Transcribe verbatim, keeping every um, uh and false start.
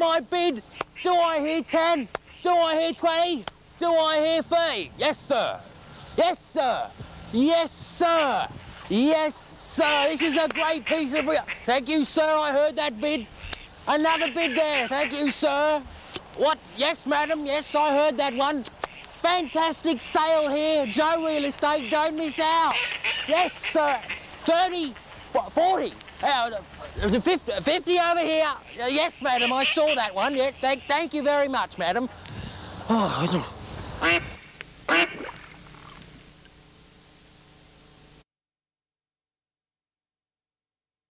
my bid? Do I hear ten? Do I hear twenty? Do I hear thirty? Yes, sir. Yes, sir. Yes, sir. Yes, sir. This is a great piece of... Thank you, sir. I heard that bid. Another bid there. Thank you, sir. What? Yes, madam. Yes, I heard that one. Fantastic sale here. Joe Real Estate, don't miss out. Yes, sir. thirty, forty, uh, fifty, fifty over here. Uh, yes, madam, I saw that one. Yes, thank, thank you very much, madam. Oh,